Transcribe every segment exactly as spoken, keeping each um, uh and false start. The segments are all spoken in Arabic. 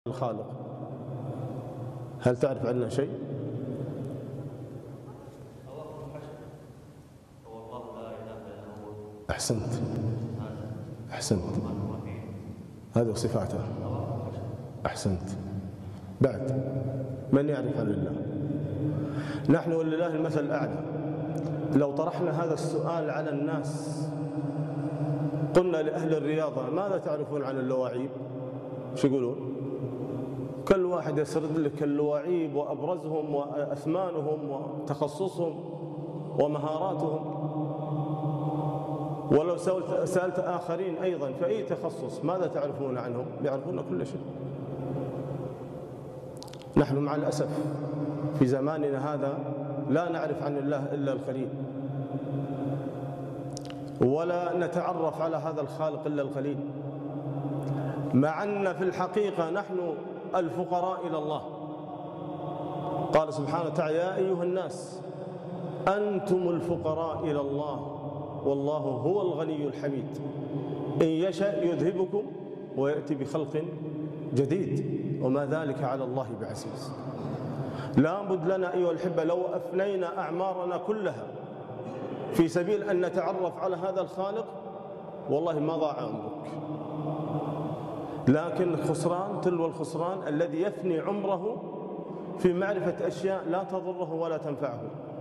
الخالق، هل تعرف عنه شيء؟ أحسنت أحسنت هذه صفاته. أحسنت. بعد من يعرف عن الله؟ نحن ولله المثل الأعلى. لو طرحنا هذا السؤال على الناس قلنا لأهل الرياضة ماذا تعرفون عن اللواعيب؟ شو يقولون؟ كل واحد يسرد لك اللواعيب وأبرزهم وأثمانهم وتخصصهم ومهاراتهم. ولو سألت آخرين أيضا في أي تخصص ماذا تعرفون عنهم؟ يعرفون كل شيء. نحن مع الأسف في زماننا هذا لا نعرف عن الله إلا القليل، ولا نتعرف على هذا الخالق إلا القليل، مع أن في الحقيقة نحن الفقراء إلى الله. قال سبحانه وتعالى: يا أيها الناس أنتم الفقراء إلى الله والله هو الغني الحميد إن يشاء يذهبكم ويأتي بخلق جديد وما ذلك على الله بعزيز. لا بد لنا أيها الأحبة لو أفنينا أعمارنا كلها في سبيل أن نتعرف على هذا الخالق والله ما ضاع عمرك، لكن الخسران تلو الخسران الذي يفني عمره في معرفة أشياء لا تضره ولا تنفعه.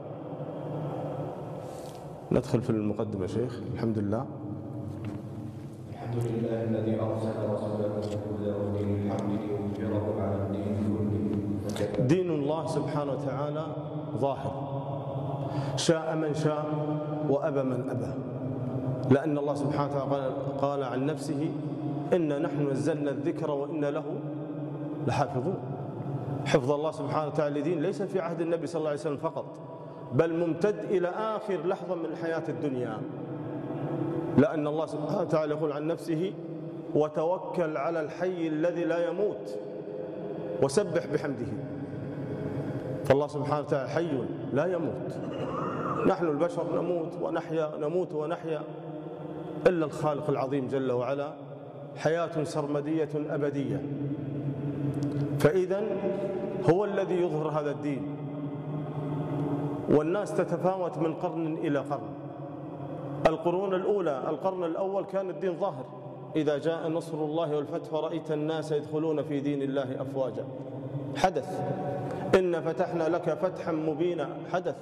ندخل في المقدمة شيخ. الحمد لله الحمد لله الذي أرسل رسوله بالهدى ودين الحق ليظهره على الدين كله. دين الله سبحانه وتعالى ظاهر، شاء من شاء وأبى من أبى، لأن الله سبحانه وتعالى قال عن نفسه: إنا نحن نزلنا الذكر وإنا له لحافظون. حفظ الله سبحانه وتعالى لدين ليس في عهد النبي صلى الله عليه وسلم فقط، بل ممتد إلى آخر لحظة من حياة الدنيا، لأن الله سبحانه وتعالى يقول عن نفسه: وتوكل على الحي الذي لا يموت وسبح بحمده. فالله سبحانه وتعالى حي لا يموت. نحن البشر نموت ونحيا نموت ونحيا، إلا الخالق العظيم جل وعلا حياة سرمدية أبدية. فإذا هو الذي يظهر هذا الدين، والناس تتفاوت من قرن إلى قرن. القرون الأولى القرن الأول كان الدين ظاهر: إذا جاء نصر الله والفتح ورأيت الناس يدخلون في دين الله أفواجا. حدث. إن فتحنا لك فتحا مبينا. حدث.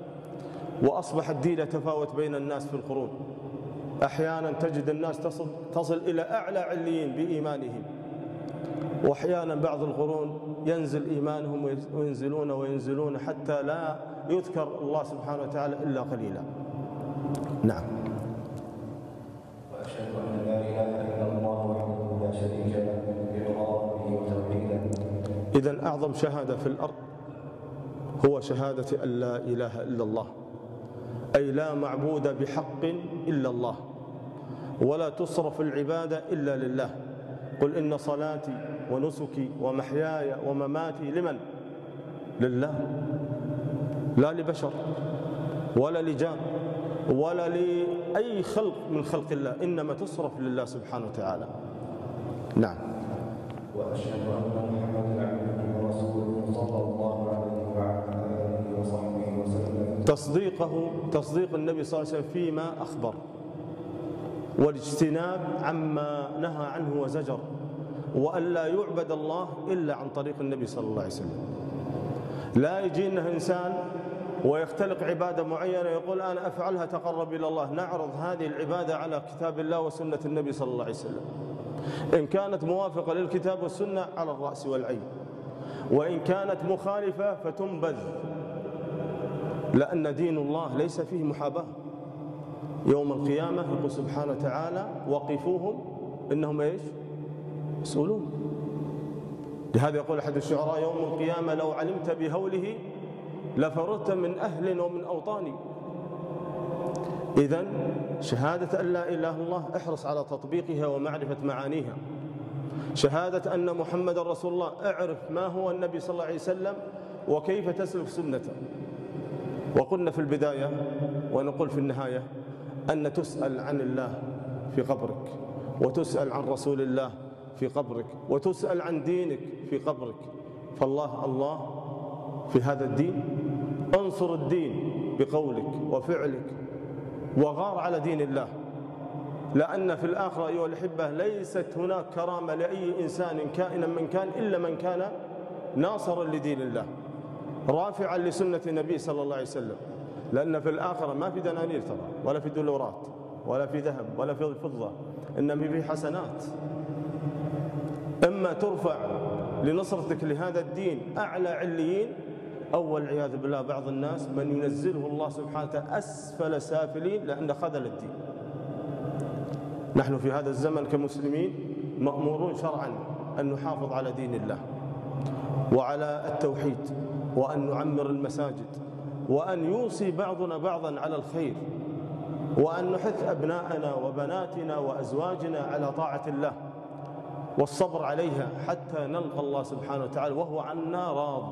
وأصبح الدين يتفاوت بين الناس في القرون. أحيانا تجد الناس تصل, تصل إلى أعلى عليين بإيمانهم، وأحيانا بعض القرون ينزل إيمانهم وينزلون وينزلون حتى لا يذكر الله سبحانه وتعالى إلا قليلا. نعم. وأشهد أن لا إله إلا الله وحده لا شريك له إقرارا به وتوحيدا. إذن أعظم شهادة في الأرض هو شهادة أن لا إله إلا الله، أي لا معبود بحق إلا الله، ولا تصرف العبادة إلا لله. قل إن صلاتي ونسكي ومحياي ومماتي لمن؟ لله، لا لبشر ولا لجان ولا لأي خلق من خلق الله، إنما تصرف لله سبحانه وتعالى. نعم. وأشهد أن محمدا عبده ورسوله صلى الله عليه وعلى آله وصحبه وسلم. تصديقه تصديق النبي صلى الله عليه وسلم فيما أخبر، والاجتناب عما نهى عنه وزجر، وأن لا يعبد الله إلا عن طريق النبي صلى الله عليه وسلم. لا يجينا إنسان ويختلق عبادة معينة يقول أنا أفعلها تقرب إلى الله. نعرض هذه العبادة على كتاب الله وسنة النبي صلى الله عليه وسلم. إن كانت موافقة للكتاب والسنة على الرأس والعين، وإن كانت مخالفة فتنبذ، لأن دين الله ليس فيه محاباة. يوم القيامة يقول سبحانه وتعالى: وقفوهم إنهم إيش؟ مسؤولون. لهذا يقول أحد الشعراء: يوم القيامة لو علمت بهوله لفررت من أهل ومن أوطان. إذن شهادة أن لا إله إلا الله احرص على تطبيقها ومعرفة معانيها. شهادة أن محمد رسول الله اعرف ما هو النبي صلى الله عليه وسلم وكيف تسلك سنته. وقلنا في البداية ونقول في النهاية أن تسأل عن الله في قبرك، وتسأل عن رسول الله في قبرك، وتسأل عن دينك في قبرك. فالله الله في هذا الدين، انصر الدين بقولك وفعلك، وغار على دين الله، لأن في الآخرة أيها الأحبة ليست هناك كرامة لأي إنسان كائنا من كان إلا من كان ناصرا لدين الله، رافعا لسنة النبي صلى الله عليه وسلم. لأن في الآخرة ما في دنانير ترى، ولا في دولارات، ولا في ذهب، ولا في فضة، إنما في حسنات. إما ترفع لنصرتك لهذا الدين أعلى عليين، أو والعياذ بالله بعض الناس من ينزله الله سبحانه وتعالى أسفل سافلين لأن خذل الدين. نحن في هذا الزمن كمسلمين مأمورون شرعا أن نحافظ على دين الله وعلى التوحيد، وأن نعمر المساجد، وأن يوصي بعضنا بعضا على الخير، وأن نحث أبناءنا وبناتنا وأزواجنا على طاعة الله والصبر عليها حتى نلقى الله سبحانه وتعالى وهو عنا راض.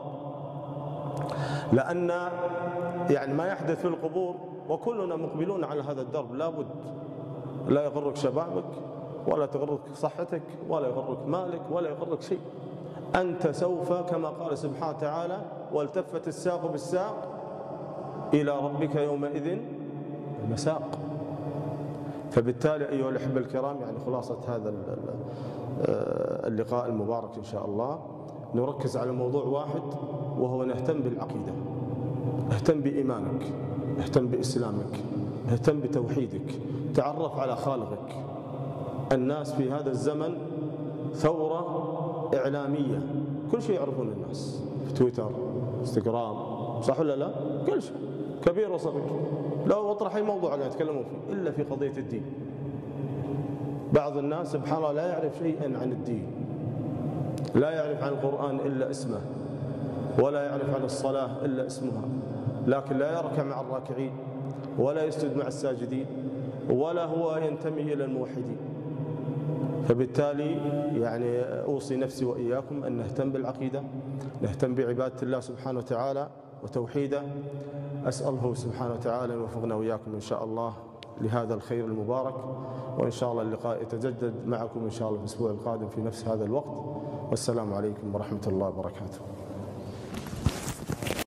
لأن يعني ما يحدث في القبور وكلنا مقبلون على هذا الدرب، لا بد، لا يغرك شبابك، ولا تغرك صحتك، ولا يغرك مالك، ولا يغرك شيء. أنت سوف كما قال سبحانه وتعالى والتفت الساق بالساق إلى ربك يومئذ المساق. فبالتالي أيها الأحبة الكرام، يعني خلاصة هذا اللقاء المبارك إن شاء الله نركز على موضوع واحد، وهو نهتم بالعقيدة، اهتم بإيمانك، اهتم بإسلامك، اهتم بتوحيدك، تعرف على خالقك. الناس في هذا الزمن ثورة إعلامية، كل شيء يعرفون الناس في تويتر، انستغرام، صح ولا لا؟ كل شيء كبير وصغير، لو اطرح أي موضوع قاعد يتكلمون فيه إلا في قضية الدين. بعض الناس سبحان الله لا يعرف شيئا عن الدين، لا يعرف عن القرآن إلا اسمه، ولا يعرف عن الصلاة إلا اسمها، لكن لا يركع مع الراكعين، ولا يسجد مع الساجدين، ولا هو ينتمي إلى الموحدين. فبالتالي يعني أوصي نفسي وإياكم أن نهتم بالعقيدة، نهتم بعبادة الله سبحانه وتعالى وتوحيده. أسأله سبحانه وتعالى أن يوفقنا وإياكم إن شاء الله لهذا الخير المبارك، وإن شاء الله اللقاء يتجدد معكم إن شاء الله في الأسبوع القادم في نفس هذا الوقت. والسلام عليكم ورحمة الله وبركاته.